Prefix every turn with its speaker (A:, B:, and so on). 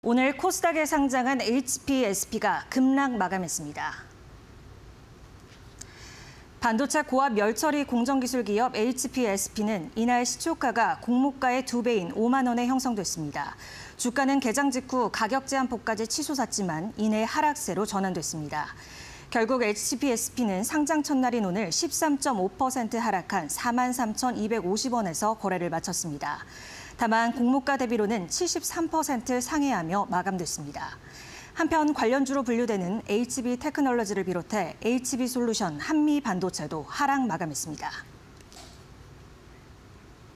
A: 오늘 코스닥에 상장한 HPSP가 급락 마감했습니다. 반도체 고압 열처리 공정기술 기업 HPSP는 이날 시초가가 공모가의 2배인 5만 원에 형성됐습니다. 주가는 개장 직후 가격 제한폭까지 치솟았지만 이내 하락세로 전환됐습니다. 결국 HPSP는 상장 첫날인 오늘 13.5% 하락한 43,250원에서 거래를 마쳤습니다. 다만 공모가 대비로는 73% 상회하며 마감됐습니다. 한편 관련주로 분류되는 HB테크놀로지를 비롯해 HB솔루션, 한미반도체도 하락 마감했습니다.